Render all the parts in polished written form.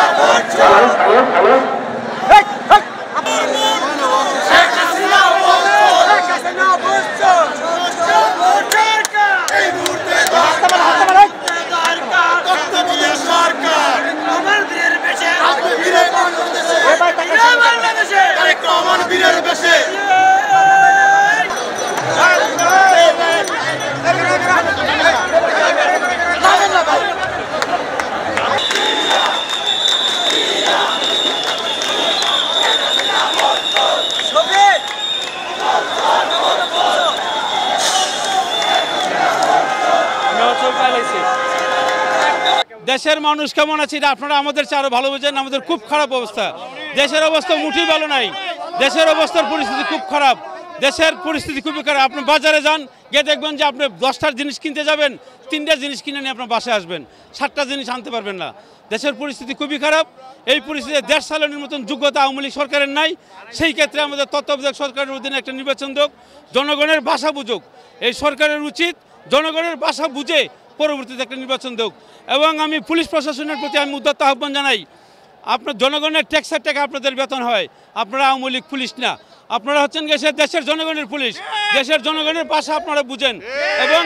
দেশের মানুষ কেমন আছে এটা আপনারা আমাদের চেয়ে আরো ভালো বুঝেন। আমাদের খুব খারাপ অবস্থা, দেশের অবস্থা মুঠেই ভালো নাই। দেশের অবস্থার পরিস্থিতি খুব খারাপ, দেশের পরিস্থিতি খুবই খারাপ। আপনি বাজারে যান, গিয়ে দেখবেন যে আপনি 10টার জিনিস কিনতে যাবেন, 3টা জিনিস কিনে নিয়ে আপনার বাসায় আসবেন, 7টা জিনিস আনতে পারবেন না। দেশের পরিস্থিতি খুবই খারাপ। এই পরিস্থিতিতে দেশ চালানোর মতন যোগ্যতা আওয়ামী লীগ সরকারের নাই। সেই ক্ষেত্রে আমাদের তত্ত্বাবধায়ক সরকারের অধীনে একটা নির্বাচন হোক, জনগণের ভাষা বুঝুক। এই সরকারের উচিত জনগণের ভাষা বুঝে পরবর্তীতে একটা নির্বাচন দেখ। এবং আমি পুলিশ প্রশাসনের প্রতি আমি উদাত্ত আহ্বান জানাই, আপনার জনগণের ট্যাক্সের টাকা আপনাদের বেতন হয়, আপনারা আওয়ামী লীগ পুলিশ না, আপনারা হচ্ছেন দেশের জনগণের পুলিশ। দেশের জনগণের ভাষা আপনারা বুঝেন এবং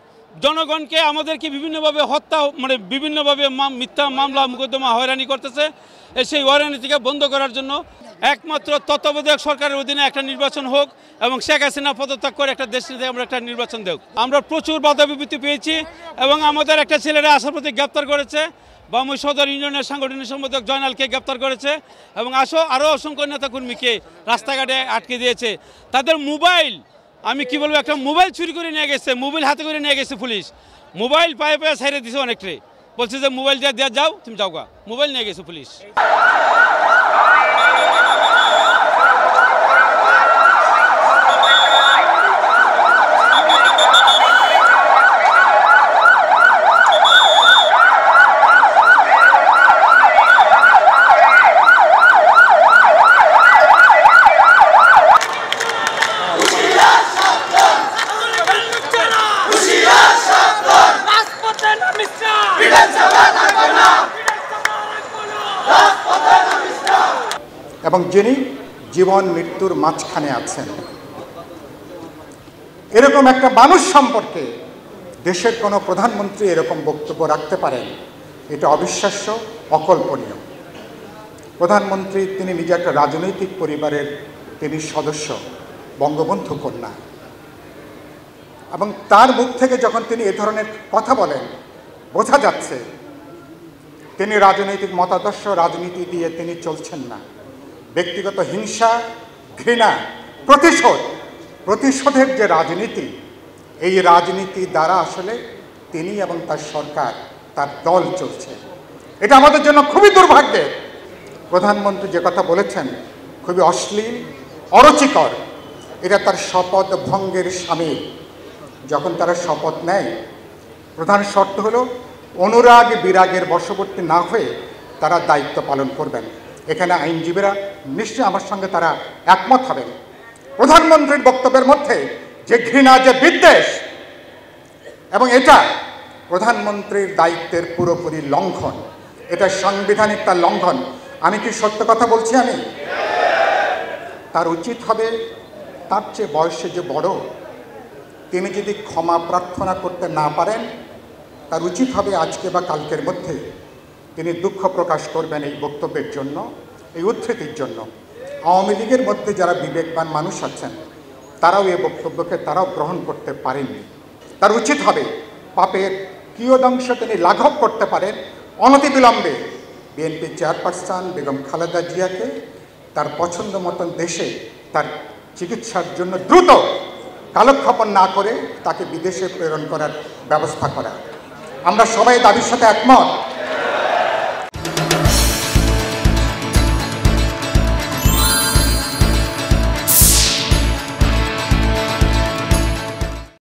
জনগণকে আমাদেরকে বিভিন্নভাবে হত্যা বিভিন্নভাবে মিথ্যা মামলা মোকদ্দমা হয়রানি করতেছে। সেই হয়রানি থেকে বন্ধ করার জন্য একমাত্র তত্ত্বাবধায়ক সরকারের অধীনে একটা নির্বাচন হোক এবং শেখ হাসিনা পদত্যাগ করে একটা দেশ থেকে আমরা একটা নির্বাচন দেব। আমরা প্রচুর বাধা বিপত্তি পেয়েছি এবং আমাদের একটা ছেলেরা আশার প্রতি গ্রেপ্তার করেছে, বামুই সদর ইউনিয়নের সাংগঠনিক সম্পাদক জয়নালকে গ্রেপ্তার করেছে এবং আরও অসংখ্য নেতাকর্মীকে রাস্তাঘাটে আটকে দিয়েছে। তাদের মোবাইল, আমি কি বলবো, একটা মোবাইল চুরি করে নিয়ে গেছে, মোবাইল হাতে করে নিয়ে গেছে পুলিশ। মোবাইল পায়ে পায়ে ছাইড়ে দিছে অনেকটাই, বলছে যে মোবাইল দিয়ে দেওয়া যাও, তুমি যাও গা, মোবাইল নিয়ে গেছে পুলিশ। এবং যিনি জীবন মৃত্যুর মাঝখানে আছেন, এরকম একটা মানুষ সম্পর্কে দেশের কোনো প্রধানমন্ত্রী এরকম বক্তব্য রাখতে পারেন, এটা অবিশ্বাস্য, অকল্পনীয়। প্রধানমন্ত্রী তিনি নিজে একটা রাজনৈতিক পরিবারের তিনি সদস্য, বঙ্গবন্ধু কন্যা, এবং তার মুখ থেকে যখন তিনি এ ধরনের কথা বলেন বোঝা যাচ্ছে তিনি রাজনৈতিক মতাদর্শ রাজনীতি দিয়ে তিনি চলছেন না। ব্যক্তিগত হিংসা, ঘৃণা, প্রতিশোধের যে রাজনীতি, এই রাজনীতি দ্বারা আসলে তিনি এবং তার সরকার, তার দল চলছে। এটা আমাদের জন্য খুবই দুর্ভাগ্যের। প্রধানমন্ত্রী যে কথা বলেছেন খুবই অশ্লীল, অরুচিকর। এটা তার শপথ ভঙ্গের শামিল। যখন তারা শপথ নেয়, প্রধান শর্ত হলো অনুরাগ বিরাগের বশবর্তী না হয়ে তারা দায়িত্ব পালন করবেন। এখানে আইনজীবীরা নিশ্চয়ই আমার সঙ্গে তারা একমত হবেন। প্রধানমন্ত্রীর বক্তব্যের মধ্যে যে ঘৃণা, যে বিদ্বেষ, এবং এটা প্রধানমন্ত্রীর দায়িত্বের পুরোপুরি লঙ্ঘন, এটা সাংবিধানিক তার লঙ্ঘন। আমি কি সত্য কথা বলছি? আমি তার উচিত হবে, তার চেয়ে বয়সে যে বড়, তিনি যদি ক্ষমা প্রার্থনা করতে না পারেন, তার উচিত হবে আজকে বা কালকের মধ্যে তিনি দুঃখ প্রকাশ করবেন এই বক্তব্যের জন্য, এই উদ্ধৃতির জন্য। আওয়ামী লীগের মধ্যে যারা বিবেকবান মানুষ আছেন তারাও এই বক্তব্যকে তারাও গ্রহণ করতে পারেননি। তার উচিত হবে পাপের কিয়দাংশ তিনি লাঘব করতে পারেন অনতিবিলম্বে বিএনপি চেয়ারপারসন বেগম খালেদা জিয়াকে তার পছন্দ মতন দেশে তার চিকিৎসার জন্য দ্রুত কালক্ষেপণ না করে তাকে বিদেশে প্রেরণ করার ব্যবস্থা করা। আমরা সবাই দাবির সাথে একমত।